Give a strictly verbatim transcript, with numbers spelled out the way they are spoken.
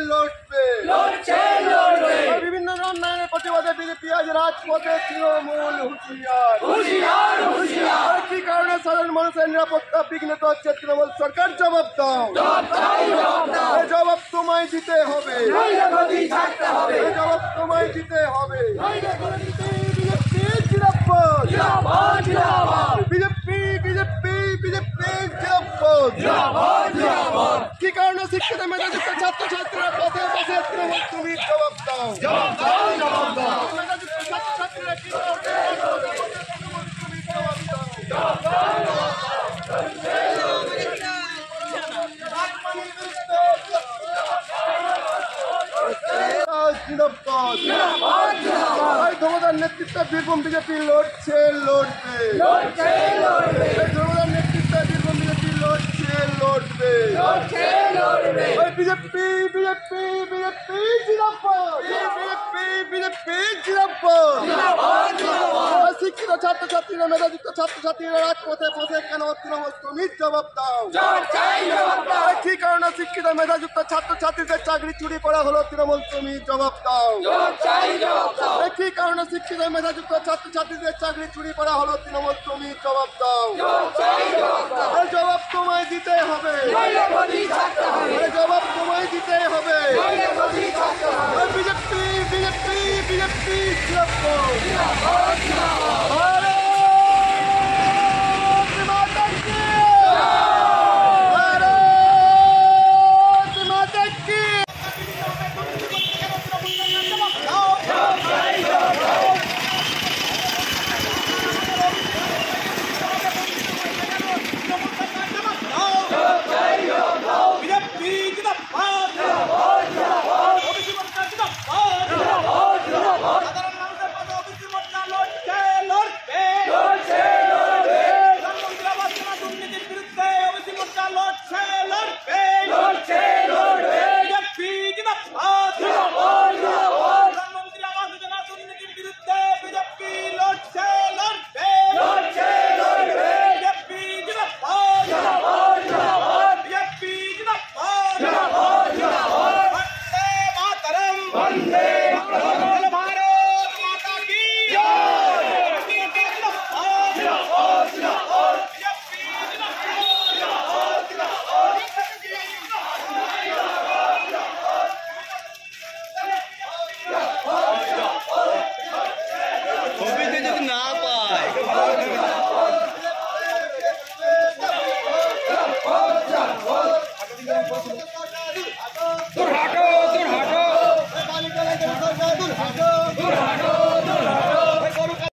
লড়বে লড়ছে লড়বে বিভিন্ন উন্নয়নের প্রতিবাদে বিজেপি আজ রাজপথে তৃণমূল হুঁশিয়ার হুঁশিয়ার হুঁশিয়ার কি কারণে সাধারণ মানুষের নিরাপত্তা বিঘ্নিত হচ্ছে তৃণমূল সরকার জবাব দাও জবাব চাই জবাব দাও এই জবাব তোমায় দিতে হবে নইলে গদি ছাড়তে হবে এই জবাব তোমায় দিতে হবে বিজেপি জিন্দাবাদ জিন্দাবাদ জিন্দাবাদ বিজেপি বিজেপি বিজেপি জিন্দাবাদ জিন্দাবাদ জিন্দাবাদ কি কারণে শিক্ষিত মেধাযুক্ত ছাত্রছাত্রীরা পথে বসে তৃণমূল তুমি জবাব দাও জবাব দাও জবাব দাও মেধাযুক্ত ছাত্রছাত্রীরা কি কারণে তৃণমূল তুমি জবাব দাও জবাব দাও জিন্দাবাদ জিন্দাবাদ জিন্দাবাদ এই ধর্মদার নেতৃত্বে বীরভূম বিজেপি লড়ছে লড়বে লড়ছে লড়বে এই ধর্মদার নেতৃত্বে বীরভূম বিজেপি লড়ছে লড়বে লড়ছে লড়বে ওই বিজেপি বিজেপি বিজেপি জিন্দাবাদ বিজেপি বিজেপি জিন্দাবাদ জিন্দাবাদ জিন্দাবাদ শিক্ষিত ছাত্রছাত্রীরা মেধাযুক্ত ছাত্রছাত্রীরা রাজপথে বসে কেন তৃণমূল তুমি জবাব দাও জবাব চাই জবাব দাও কি কারণে শিক্ষিত মেধাযুক্ত ছাত্রছাত্রীদের চাকরি চুরি করা হলো তৃণমূল তুমি জবাব দাও জবাব চাই জবাব দাও কি কারণে শিক্ষিত মেধাযুক্ত ছাত্রছাত্রীদের চাকরি চুরি করা হলো তৃণমূল তুমি জবাব দাও জবাব চাই জবাব দাও এই জবাব তোমায় দিতে হবে নইলে গদি ছাড়তে হবে এই জবাব তোমায় দিতে হবে নইলে গদি ছাড়তে হবে বিজেপি বিজেপি বিজেপি জিন্দাবাদ জিন্দাবাদ জিন্দাবাদ ভারত মাতা কি ভারত মাতা কি যদি না পায় জিন্দাবাদ